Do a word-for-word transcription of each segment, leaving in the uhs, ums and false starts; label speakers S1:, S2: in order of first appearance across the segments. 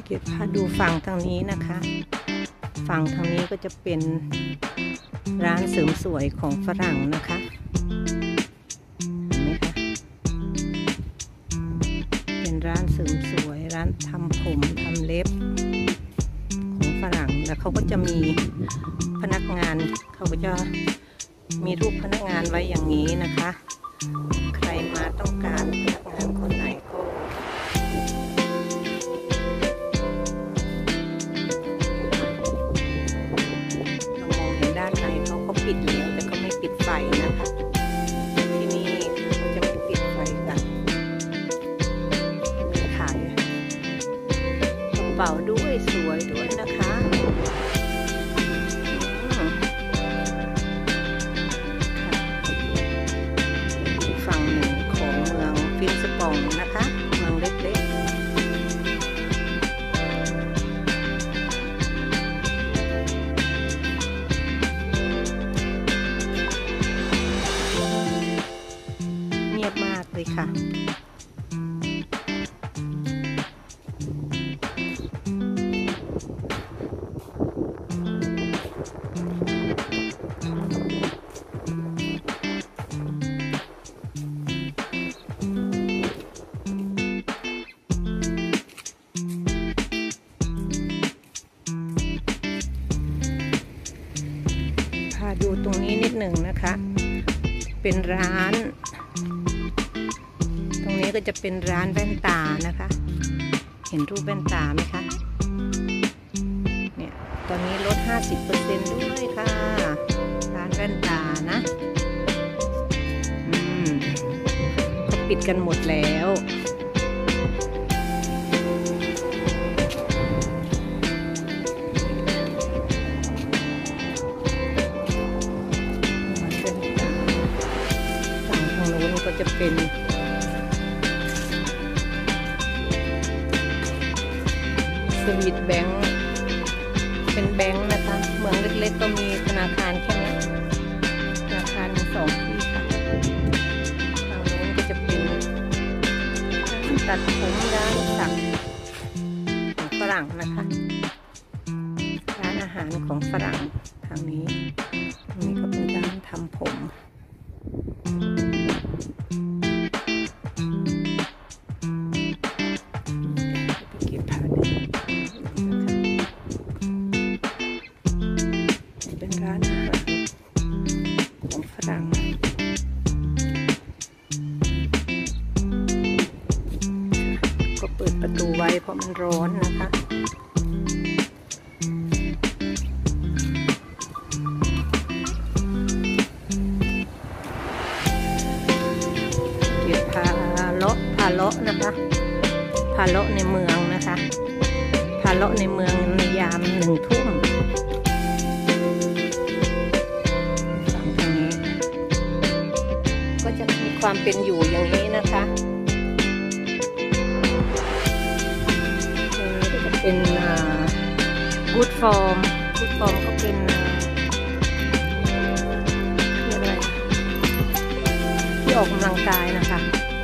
S1: เดี๋ยวพาดูฝั่งทางนี้นะคะฝั่งทางนี้ก็จะเป็นร้านเสริมสวยของฝรั่งนะคะเห็นไหมคะเป็นร้านเสริมสวยร้านทำผมทำเล็บของฝรั่งแล้วเขาก็จะมีพนักงานเขาก็จะมีรูปพนักงานไว้อย่างนี้นะคะใครมาต้องการพนักงานคนไหนก็เรามองเห็นด้านในเขาก็ปิดแล้วแต่ก็ไม่ปิดไฟนะคะที่นี่เขาจะไม่ปิดไฟกันมีขายกระเป๋าด้วยสวยด้วยนะคะฝั่งหนึ่งของเมืองฟินสปองนะคะเมืองเล็กๆเงียบมากเลยค่ะดูตรงนี้นิดหนึ่งนะคะเป็นร้านตรงนี้ก็จะเป็นร้านแว่นตานะคะเห็นรูปแว่นตาไหมคะเนี่ยตอนนี้ลด ห้าสิบเปอร์เซ็นต์ ด้วยค่ะร้านแว่นตานะอืมเขาปิดกันหมดแล้วก็จะเป็นสวิตแบงค์เป็นแบงค์นะคะเมืองเล็กๆก็มีธนาคารแค่นี้ธนาคารมีสองที่ค่ะทางโน้นก็จะเป็นร้านตัดผมร้านสักของฝรั่งนะคะร้านอาหารของฝรั่งทางนี้ทางนี้ก็เป็นร้านทำผมก็เปิดประตูไว้เพราะมันร้อนนะคะเดี๋ยวพาเลาะพาเลาะนะคะพาเลาะในเมืองนะคะพาเลาะในเมืองในยามหนึ่งทุ่มฝั่งทางนี้ก็จะมีความเป็นอยู่อย่างนี้นะคะเป็นกู๊ดฟอร์มกู๊ดฟอร์มก็เป็นที่อะไรที่ออกกำลังกายนะคะ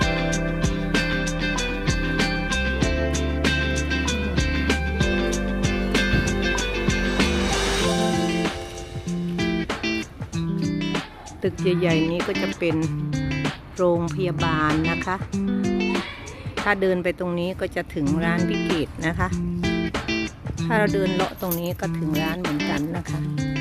S1: ตึกใหญ่ๆนี้ก็จะเป็นโรงพยาบาลนะคะถ้าเดินไปตรงนี้ก็จะถึงร้านพิกิตนะคะถ้าเราเดินเลาะตรงนี้ก็ถึงร้านเหมือนกันนะคะ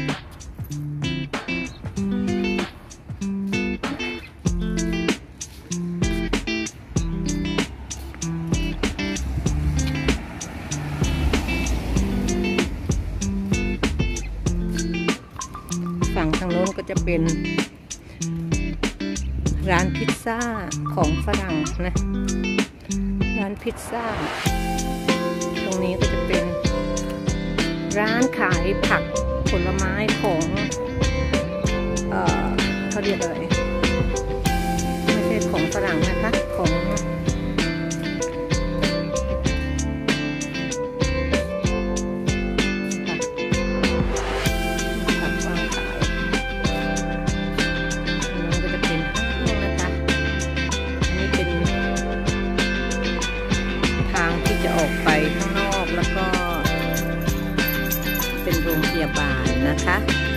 S1: ฝั่งทางโน้นก็จะเป็นร้านพิซซ่าของฝรั่งนะร้านพิซซ่าตรงนี้ก็จะเป็นร้านขายผักผลไม้ของเอ่อเขาเรียกอะไรไม่ใช่ของฝรั่งนะคะของผักวางขายอันนี้ก็จะเป็นห้างนะคะอันนี้เป็นทางที่จะออกไปข้างนอกแล้วก็เป็นโรงพยาบาลนะคะ